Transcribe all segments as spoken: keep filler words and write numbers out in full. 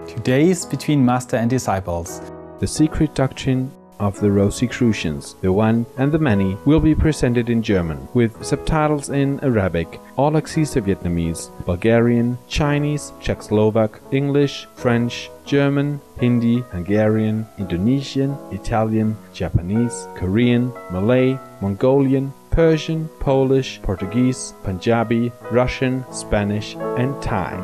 Two Days Between Master and Disciples. The Secret Doctrine of the Rosicrucians, the One and the Many, will be presented in German, with subtitles in Arabic, all access to Vietnamese, Bulgarian, Chinese, Czechoslovak, English, French, German, Hindi, Hungarian, Indonesian, Italian, Japanese, Korean, Malay, Mongolian, Persian, Polish, Portuguese, Punjabi, Russian, Spanish, and Thai.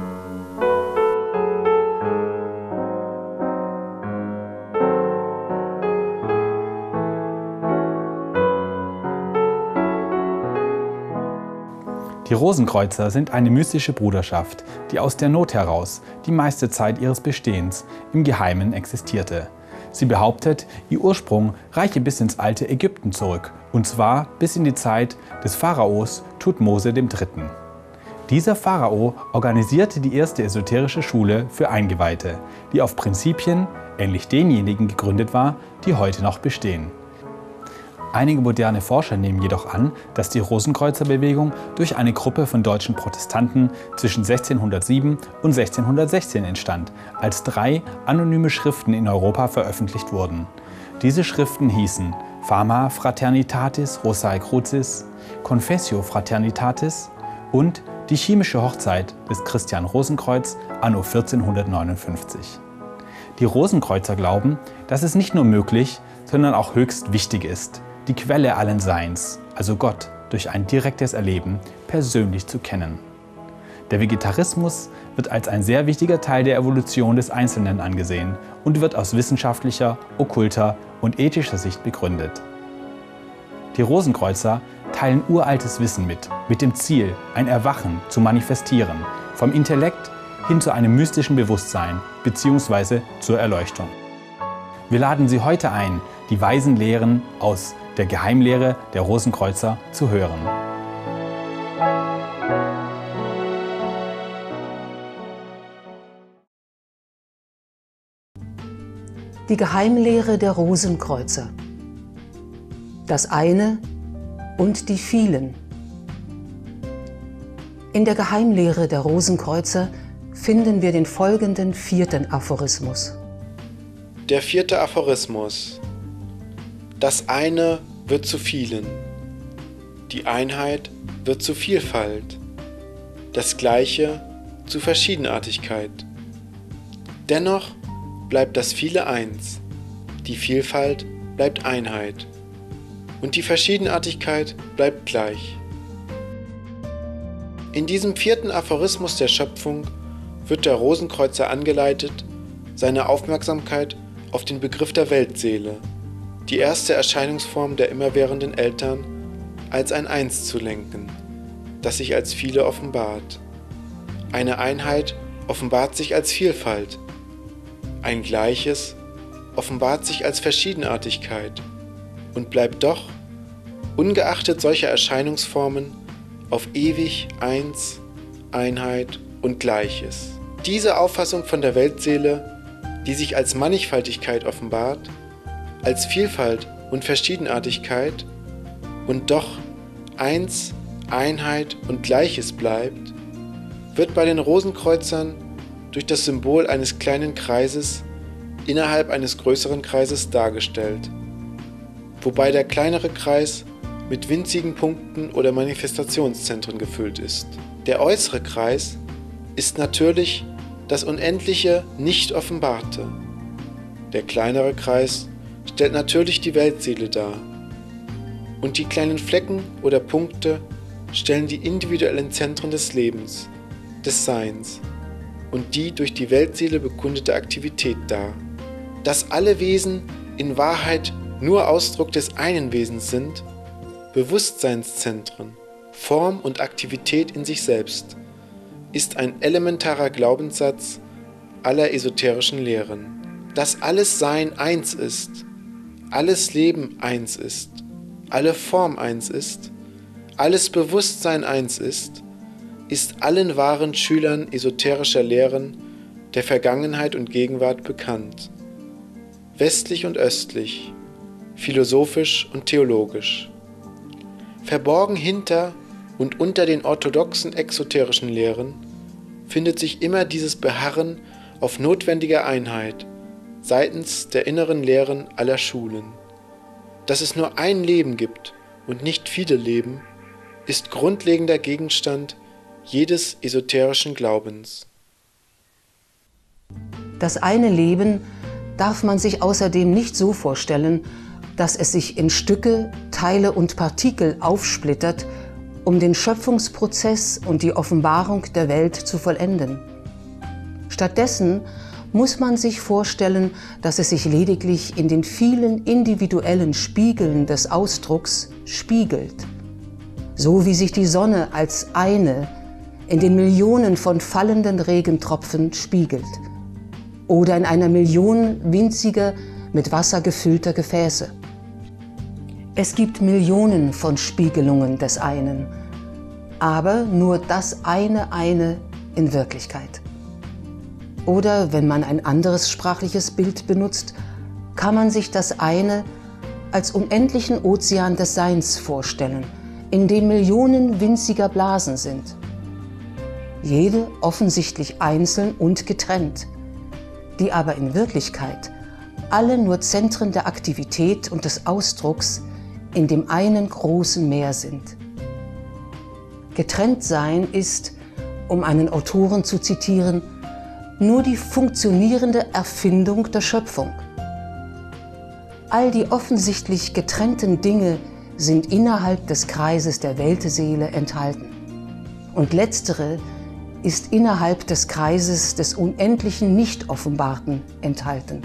Die Rosenkreuzer sind eine mystische Bruderschaft, die aus der Not heraus die meiste Zeit ihres Bestehens im Geheimen existierte. Sie behauptet, ihr Ursprung reiche bis ins alte Ägypten zurück, und zwar bis in die Zeit des Pharaos Thutmose der Dritte. Dieser Pharao organisierte die erste esoterische Schule für Eingeweihte, die auf Prinzipien, ähnlich denjenigen, gegründet war, die heute noch bestehen. Einige moderne Forscher nehmen jedoch an, dass die Rosenkreuzerbewegung durch eine Gruppe von deutschen Protestanten zwischen sechzehnhundertsieben und sechzehnhundertsechzehn entstand, als drei anonyme Schriften in Europa veröffentlicht wurden. Diese Schriften hießen Fama Fraternitatis Rosae Crucis, Confessio Fraternitatis und Die chemische Hochzeit des Christian Rosenkreuz anno vierzehnhundertneunundfünfzig. Die Rosenkreuzer glauben, dass es nicht nur möglich, sondern auch höchst wichtig ist, die Quelle allen Seins, also Gott, durch ein direktes Erleben persönlich zu kennen. Der Vegetarismus wird als ein sehr wichtiger Teil der Evolution des Einzelnen angesehen und wird aus wissenschaftlicher, okkulter und ethischer Sicht begründet. Die Rosenkreuzer teilen uraltes Wissen mit, mit dem Ziel, ein Erwachen zu manifestieren, vom Intellekt hin zu einem mystischen Bewusstsein bzw. zur Erleuchtung. Wir laden Sie heute ein, die weisen Lehren aus der Geheimlehre der Rosenkreuzer zu hören. Die Geheimlehre der Rosenkreuzer. Das eine und die vielen. In der Geheimlehre der Rosenkreuzer finden wir den folgenden vierten Aphorismus. Der vierte Aphorismus. Das eine wird zu vielen. Die Einheit wird zu Vielfalt. Das Gleiche zu Verschiedenartigkeit. Dennoch bleibt das Viele eins. Die Vielfalt bleibt Einheit. Und die Verschiedenartigkeit bleibt gleich. In diesem vierten Aphorismus der Schöpfung wird der Rosenkreuzer angeleitet, seine Aufmerksamkeit auf den Begriff der Weltseele, die erste Erscheinungsform der immerwährenden Eltern, als ein Eins zu lenken, das sich als Viele offenbart. Eine Einheit offenbart sich als Vielfalt. Ein Gleiches offenbart sich als Verschiedenartigkeit und bleibt doch, ungeachtet solcher Erscheinungsformen, auf ewig Eins, Einheit und Gleiches. Diese Auffassung von der Weltseele, die sich als Mannigfaltigkeit offenbart, als Vielfalt und Verschiedenartigkeit und doch Eins, Einheit und Gleiches bleibt, wird bei den Rosenkreuzern durch das Symbol eines kleinen Kreises innerhalb eines größeren Kreises dargestellt, wobei der kleinere Kreis mit winzigen Punkten oder Manifestationszentren gefüllt ist. Der äußere Kreis ist natürlich das unendliche Nicht-Offenbarte. Der kleinere Kreis stellt natürlich die Weltseele dar. Und die kleinen Flecken oder Punkte stellen die individuellen Zentren des Lebens, des Seins und die durch die Weltseele bekundete Aktivität dar. Dass alle Wesen in Wahrheit nur Ausdruck des einen Wesens sind, Bewusstseinszentren, Form und Aktivität in sich selbst, ist ein elementarer Glaubenssatz aller esoterischen Lehren. Dass alles Sein eins ist, alles Leben eins ist, alle Form eins ist, alles Bewusstsein eins ist, ist allen wahren Schülern esoterischer Lehren der Vergangenheit und Gegenwart bekannt. Westlich und östlich, philosophisch und theologisch. Verborgen hinter und unter den orthodoxen exoterischen Lehren findet sich immer dieses Beharren auf notwendige Einheit seitens der inneren Lehren aller Schulen. Dass es nur ein Leben gibt und nicht viele Leben, ist grundlegender Gegenstand jedes esoterischen Glaubens. Das eine Leben darf man sich außerdem nicht so vorstellen, dass es sich in Stücke, Teile und Partikel aufsplittert, um den Schöpfungsprozess und die Offenbarung der Welt zu vollenden. Stattdessen muss man sich vorstellen, dass es sich lediglich in den vielen individuellen Spiegeln des Ausdrucks spiegelt. So wie sich die Sonne als eine in den Millionen von fallenden Regentropfen spiegelt oder in einer Million winziger, mit Wasser gefüllter Gefäße. Es gibt Millionen von Spiegelungen des einen, aber nur das eine eine in Wirklichkeit. Oder wenn man ein anderes sprachliches Bild benutzt, kann man sich das eine als unendlichen Ozean des Seins vorstellen, in dem Millionen winziger Blasen sind. Jede offensichtlich einzeln und getrennt, die aber in Wirklichkeit alle nur Zentren der Aktivität und des Ausdrucks in dem einen großen Meer sind. Getrennt sein ist, um einen Autoren zu zitieren, nur die funktionierende Erfindung der Schöpfung. All die offensichtlich getrennten Dinge sind innerhalb des Kreises der Weltseele enthalten. Und letztere ist innerhalb des Kreises des unendlichen Nicht-Offenbarten enthalten.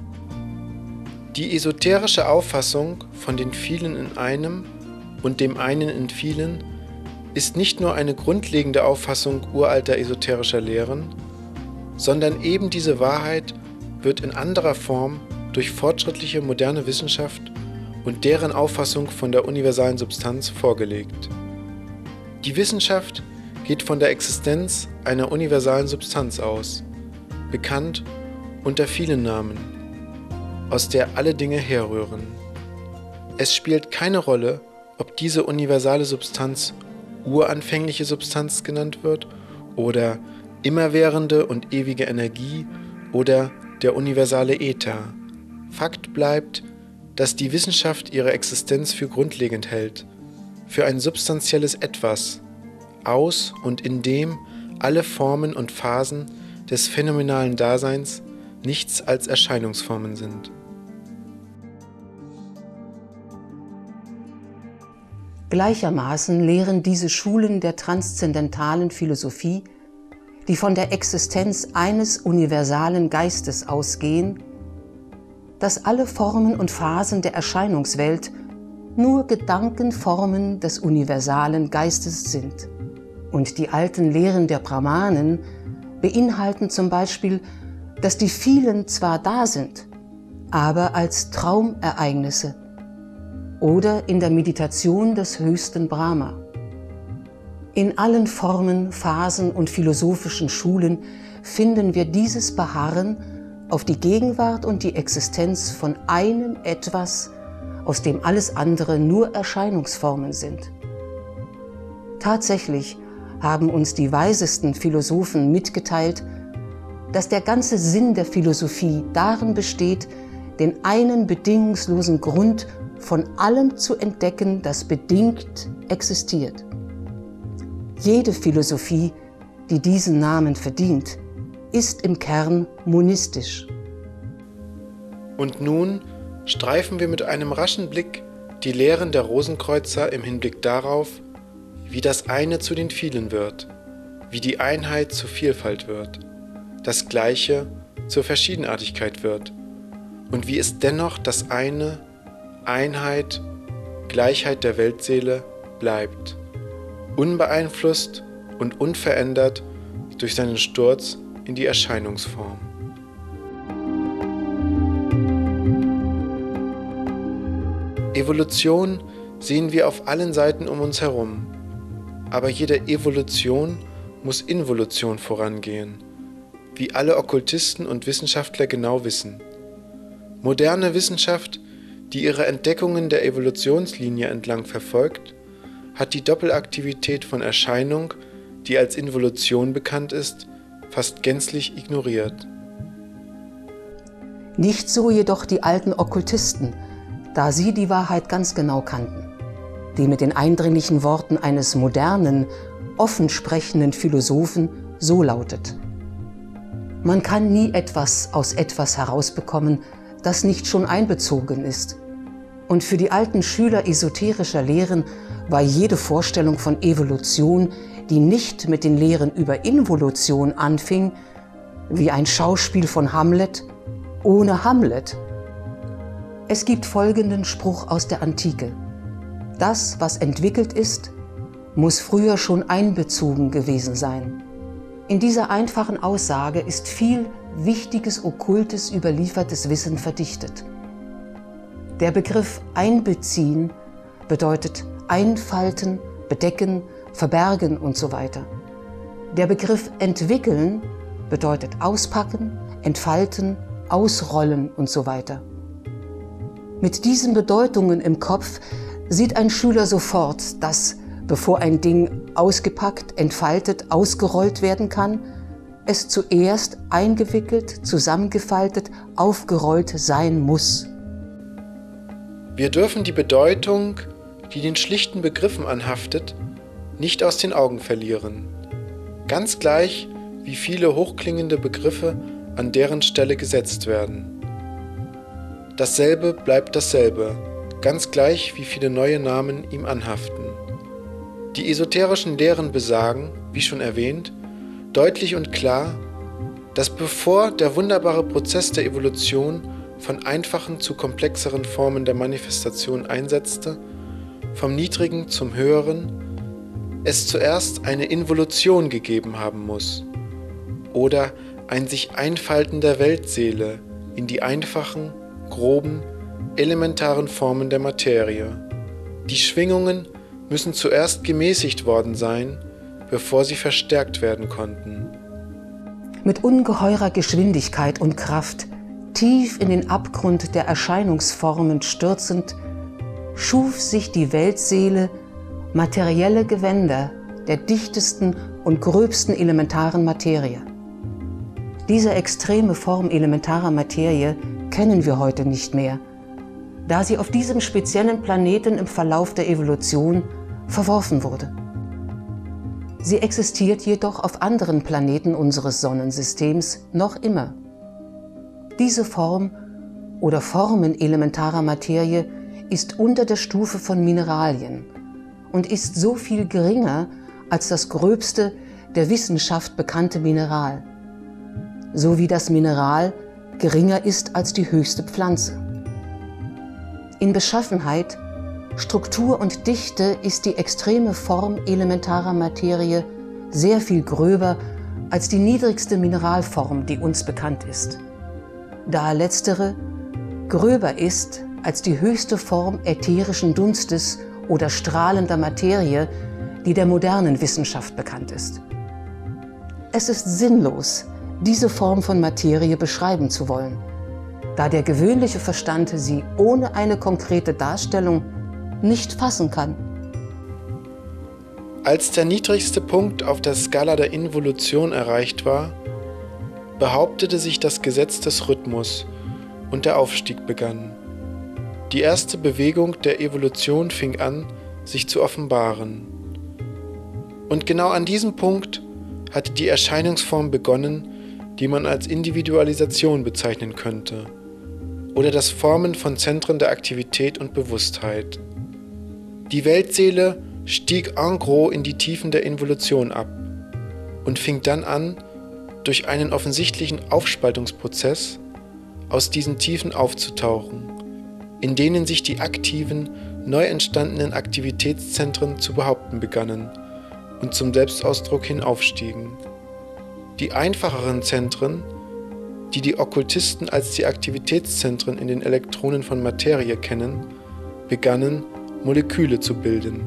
Die esoterische Auffassung von den Vielen in einem und dem einen in vielen ist nicht nur eine grundlegende Auffassung uralter esoterischer Lehren, sondern eben diese Wahrheit wird in anderer Form durch fortschrittliche moderne Wissenschaft und deren Auffassung von der universalen Substanz vorgelegt. Die Wissenschaft geht von der Existenz einer universalen Substanz aus, bekannt unter vielen Namen, aus der alle Dinge herrühren. Es spielt keine Rolle, ob diese universale Substanz uranfängliche Substanz genannt wird oder immerwährende und ewige Energie oder der universale Äther. Fakt bleibt, dass die Wissenschaft ihre Existenz für grundlegend hält, für ein substanzielles Etwas, aus und in dem alle Formen und Phasen des phänomenalen Daseins nichts als Erscheinungsformen sind. Gleichermaßen lehren diese Schulen der transzendentalen Philosophie, die von der Existenz eines universalen Geistes ausgehen, dass alle Formen und Phasen der Erscheinungswelt nur Gedankenformen des universalen Geistes sind. Und die alten Lehren der Brahmanen beinhalten zum Beispiel, dass die vielen zwar da sind, aber als Traumereignisse oder in der Meditation des höchsten Brahma. In allen Formen, Phasen und philosophischen Schulen finden wir dieses Beharren auf die Gegenwart und die Existenz von einem Etwas, aus dem alles andere nur Erscheinungsformen sind. Tatsächlich haben uns die weisesten Philosophen mitgeteilt, dass der ganze Sinn der Philosophie darin besteht, den einen bedingungslosen Grund von allem zu entdecken, das bedingt existiert. Jede Philosophie, die diesen Namen verdient, ist im Kern monistisch. Und nun streifen wir mit einem raschen Blick die Lehren der Rosenkreuzer im Hinblick darauf, wie das eine zu den vielen wird, wie die Einheit zur Vielfalt wird, das Gleiche zur Verschiedenartigkeit wird und wie es dennoch das eine, Einheit, Gleichheit der Weltseele bleibt, unbeeinflusst und unverändert durch seinen Sturz in die Erscheinungsform. Evolution sehen wir auf allen Seiten um uns herum, aber jede Evolution muss Involution vorangehen, wie alle Okkultisten und Wissenschaftler genau wissen. Moderne Wissenschaft, die ihre Entdeckungen der Evolutionslinie entlang verfolgt, hat die Doppelaktivität von Erscheinung, die als Involution bekannt ist, fast gänzlich ignoriert. Nicht so jedoch die alten Okkultisten, da sie die Wahrheit ganz genau kannten, die mit den eindringlichen Worten eines modernen, offen sprechenden Philosophen so lautet: Man kann nie etwas aus etwas herausbekommen, das nicht schon einbezogen ist. Und für die alten Schüler esoterischer Lehren war jede Vorstellung von Evolution, die nicht mit den Lehren über Involution anfing, wie ein Schauspiel von Hamlet ohne Hamlet. Es gibt folgenden Spruch aus der Antike: Das, was entwickelt ist, muss früher schon einbezogen gewesen sein. In dieser einfachen Aussage ist viel wichtiges, okkultes, überliefertes Wissen verdichtet. Der Begriff einbeziehen bedeutet einfalten, bedecken, verbergen und so weiter. Der Begriff entwickeln bedeutet auspacken, entfalten, ausrollen und so weiter. Mit diesen Bedeutungen im Kopf sieht ein Schüler sofort, dass, bevor ein Ding ausgepackt, entfaltet, ausgerollt werden kann, es zuerst eingewickelt, zusammengefaltet, aufgerollt sein muss. Wir dürfen die Bedeutung, die den schlichten Begriffen anhaftet, nicht aus den Augen verlieren. Ganz gleich, wie viele hochklingende Begriffe an deren Stelle gesetzt werden. Dasselbe bleibt dasselbe, ganz gleich, wie viele neue Namen ihm anhaften. Die esoterischen Lehren besagen, wie schon erwähnt, deutlich und klar, dass bevor der wunderbare Prozess der Evolution von einfachen zu komplexeren Formen der Manifestation einsetzte, vom Niedrigen zum Höheren, es zuerst eine Involution gegeben haben muss oder ein sich Einfalten der Weltseele in die einfachen, groben, elementaren Formen der Materie. Die Schwingungen müssen zuerst gemäßigt worden sein, bevor sie verstärkt werden konnten. Mit ungeheurer Geschwindigkeit und Kraft, tief in den Abgrund der Erscheinungsformen stürzend, schuf sich die Weltseele materielle Gewänder der dichtesten und gröbsten elementaren Materie. Diese extreme Form elementarer Materie kennen wir heute nicht mehr, da sie auf diesem speziellen Planeten im Verlauf der Evolution verworfen wurde. Sie existiert jedoch auf anderen Planeten unseres Sonnensystems noch immer. Diese Form oder Formen elementarer Materie ist unter der Stufe von Mineralien und ist so viel geringer als das gröbste der Wissenschaft bekannte Mineral, so wie das Mineral geringer ist als die höchste Pflanze. In Beschaffenheit, Struktur und Dichte ist die extreme Form elementarer Materie sehr viel gröber als die niedrigste Mineralform, die uns bekannt ist, da letztere gröber ist als die höchste Form ätherischen Dunstes oder strahlender Materie, die der modernen Wissenschaft bekannt ist. Es ist sinnlos, diese Form von Materie beschreiben zu wollen, da der gewöhnliche Verstand sie ohne eine konkrete Darstellung nicht fassen kann. Als der niedrigste Punkt auf der Skala der Involution erreicht war, behauptete sich das Gesetz des Rhythmus und der Aufstieg begann. Die erste Bewegung der Evolution fing an, sich zu offenbaren. Und genau an diesem Punkt hatte die Erscheinungsform begonnen, die man als Individualisation bezeichnen könnte, oder das Formen von Zentren der Aktivität und Bewusstheit. Die Weltseele stieg en gros in die Tiefen der Involution ab und fing dann an, durch einen offensichtlichen Aufspaltungsprozess aus diesen Tiefen aufzutauchen, in denen sich die aktiven, neu entstandenen Aktivitätszentren zu behaupten begannen und zum Selbstausdruck hin aufstiegen. Die einfacheren Zentren, die die Okkultisten als die Aktivitätszentren in den Elektronen von Materie kennen, begannen, Moleküle zu bilden.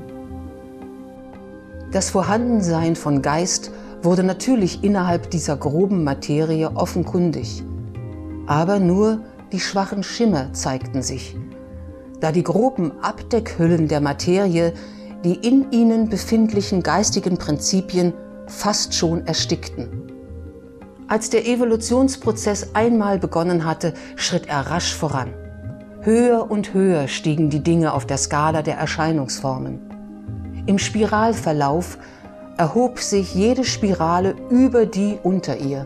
Das Vorhandensein von Geist wurde natürlich innerhalb dieser groben Materie offenkundig, aber nur die schwachen Schimmer zeigten sich, da die groben Abdeckhüllen der Materie die in ihnen befindlichen geistigen Prinzipien fast schon erstickten. Als der Evolutionsprozess einmal begonnen hatte, schritt er rasch voran. Höher und höher stiegen die Dinge auf der Skala der Erscheinungsformen. Im Spiralverlauf erhob sich jede Spirale über die unter ihr.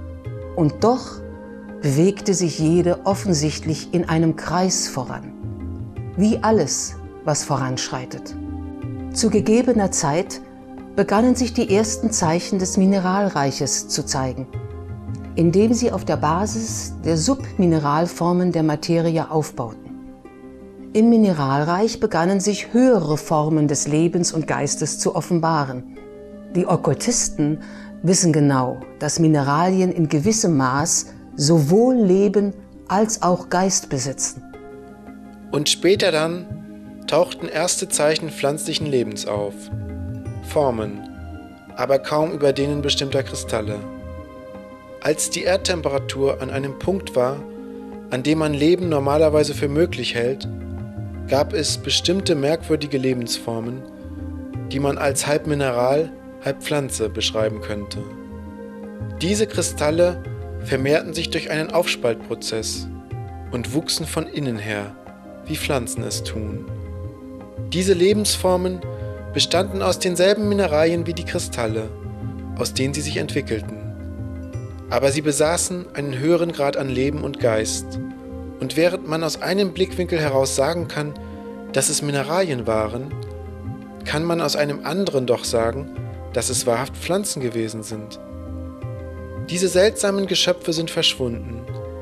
Und doch bewegte sich jede offensichtlich in einem Kreis voran. Wie alles, was voranschreitet. Zu gegebener Zeit begannen sich die ersten Zeichen des Mineralreiches zu zeigen, indem sie auf der Basis der Submineralformen der Materie aufbauten. Im Mineralreich begannen sich höhere Formen des Lebens und Geistes zu offenbaren. Die Okkultisten wissen genau, dass Mineralien in gewissem Maß sowohl Leben als auch Geist besitzen. Und später dann tauchten erste Zeichen pflanzlichen Lebens auf. Formen, aber kaum über denen bestimmter Kristalle. Als die Erdtemperatur an einem Punkt war, an dem man Leben normalerweise für möglich hält, gab es bestimmte merkwürdige Lebensformen, die man als halb Mineral, halb Pflanze beschreiben könnte. Diese Kristalle vermehrten sich durch einen Aufspaltprozess und wuchsen von innen her, wie Pflanzen es tun. Diese Lebensformen bestanden aus denselben Mineralien wie die Kristalle, aus denen sie sich entwickelten. Aber sie besaßen einen höheren Grad an Leben und Geist. Und während man aus einem Blickwinkel heraus sagen kann, dass es Mineralien waren, kann man aus einem anderen doch sagen, dass es wahrhaft Pflanzen gewesen sind. Diese seltsamen Geschöpfe sind verschwunden,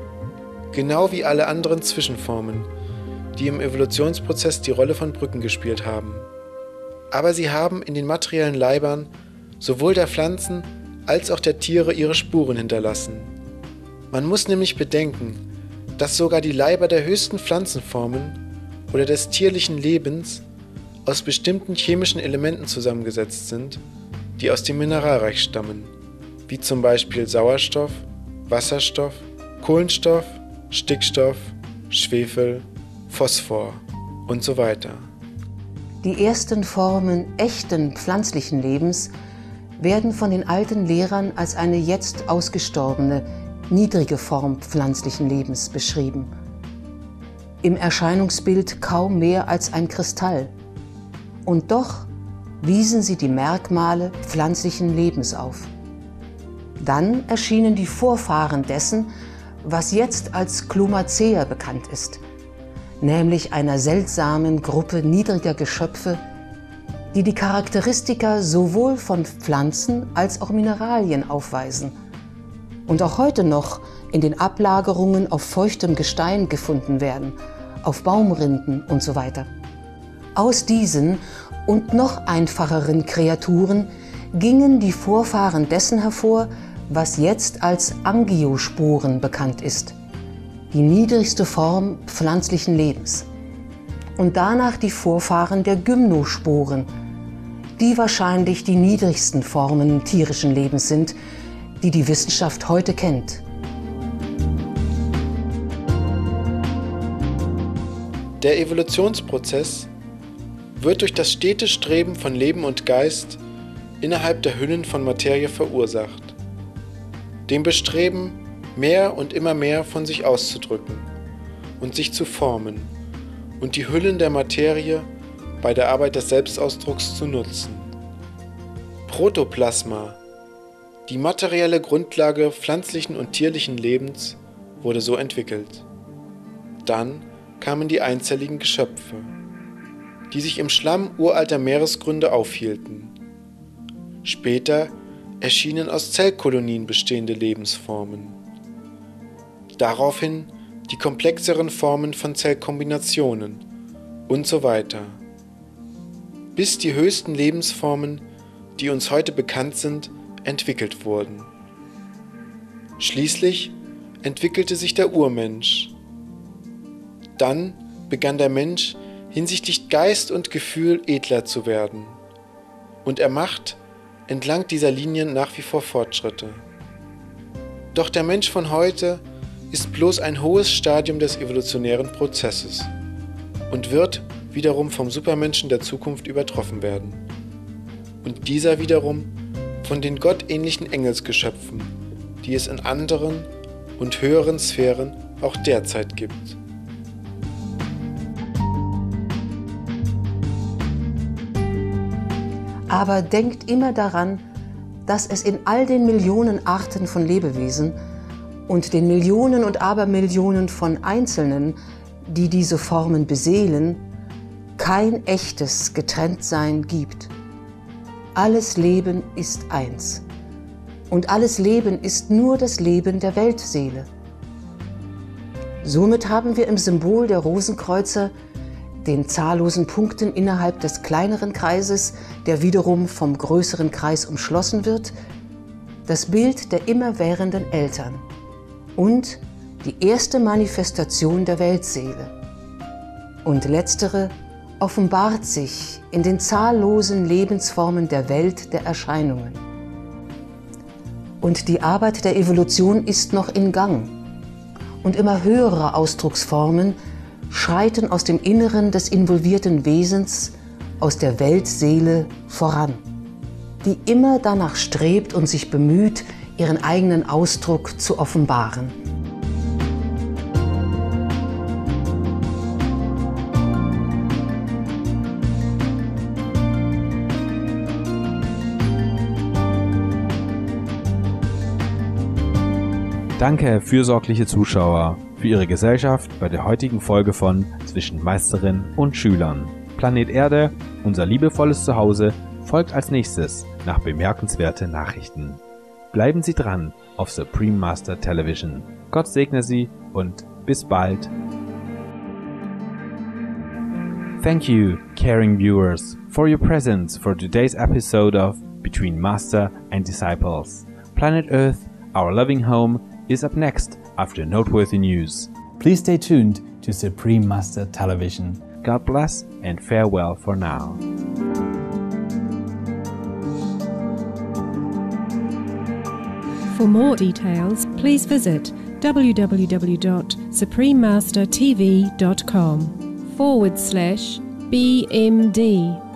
genau wie alle anderen Zwischenformen, die im Evolutionsprozess die Rolle von Brücken gespielt haben. Aber sie haben in den materiellen Leibern sowohl der Pflanzen als auch der Tiere ihre Spuren hinterlassen. Man muss nämlich bedenken, dass sogar die Leiber der höchsten Pflanzenformen oder des tierlichen Lebens aus bestimmten chemischen Elementen zusammengesetzt sind, die aus dem Mineralreich stammen, wie zum Beispiel Sauerstoff, Wasserstoff, Kohlenstoff, Stickstoff, Schwefel, Phosphor und so weiter. Die ersten Formen echten pflanzlichen Lebens werden von den alten Lehrern als eine jetzt ausgestorbene, niedrige Form pflanzlichen Lebens beschrieben. Im Erscheinungsbild kaum mehr als ein Kristall. Und doch wiesen sie die Merkmale pflanzlichen Lebens auf. Dann erschienen die Vorfahren dessen, was jetzt als Klomazea bekannt ist, nämlich einer seltsamen Gruppe niedriger Geschöpfe, die die Charakteristika sowohl von Pflanzen als auch Mineralien aufweisen und auch heute noch in den Ablagerungen auf feuchtem Gestein gefunden werden, auf Baumrinden und so weiter. Aus diesen und noch einfacheren Kreaturen gingen die Vorfahren dessen hervor, was jetzt als Angiosporen bekannt ist, die niedrigste Form pflanzlichen Lebens. Und danach die Vorfahren der Gymnosporen, die wahrscheinlich die niedrigsten Formen tierischen Lebens sind, die die Wissenschaft heute kennt. Der Evolutionsprozess wird durch das stete Streben von Leben und Geist innerhalb der Hüllen von Materie verursacht. Dem Bestreben, mehr und immer mehr von sich auszudrücken und sich zu formen und die Hüllen der Materie bei der Arbeit des Selbstausdrucks zu nutzen. Protoplasma, die materielle Grundlage pflanzlichen und tierlichen Lebens, wurde so entwickelt. Dann kamen die einzelligen Geschöpfe, die sich im Schlamm uralter Meeresgründe aufhielten. Später erschienen aus Zellkolonien bestehende Lebensformen. Daraufhin die komplexeren Formen von Zellkombinationen und so weiter. Bis die höchsten Lebensformen, die uns heute bekannt sind, entwickelt wurden. Schließlich entwickelte sich der Urmensch. Dann begann der Mensch hinsichtlich Geist und Gefühl edler zu werden. Und er macht entlang dieser Linien nach wie vor Fortschritte. Doch der Mensch von heute ist bloß ein hohes Stadium des evolutionären Prozesses und wird wiederum vom Supermenschen der Zukunft übertroffen werden. Und dieser wiederum von den gottähnlichen Engelsgeschöpfen, die es in anderen und höheren Sphären auch derzeit gibt. Aber denkt immer daran, dass es in all den Millionen Arten von Lebewesen und den Millionen und Abermillionen von Einzelnen, die diese Formen beseelen, kein echtes Getrenntsein gibt. Alles Leben ist eins. Und alles Leben ist nur das Leben der Weltseele. Somit haben wir im Symbol der Rosenkreuzer, den zahllosen Punkten innerhalb des kleineren Kreises, der wiederum vom größeren Kreis umschlossen wird, das Bild der immerwährenden Eltern und die erste Manifestation der Weltseele. Und letztere offenbart sich in den zahllosen Lebensformen der Welt der Erscheinungen. Und die Arbeit der Evolution ist noch in Gang. Und immer höhere Ausdrucksformen schreiten aus dem Inneren des involvierten Wesens, aus der Weltseele voran, die immer danach strebt und sich bemüht, ihren eigenen Ausdruck zu offenbaren. Danke, fürsorgliche Zuschauer, für Ihre Gesellschaft bei der heutigen Folge von Zwischen Meisterin und Schülern. Planet Erde, unser liebevolles Zuhause, folgt als nächstes nach bemerkenswerten Nachrichten. Bleiben Sie dran auf Supreme Master Television. Gott segne Sie und bis bald. Thank you, caring viewers, for your presence for today's episode of Between Master and Disciples. Planet Earth, our loving home, is up next after noteworthy news. Please stay tuned to Supreme Master Television. God bless and farewell for now. For more details, please visit www.suprememastertv.com forward slash BMD.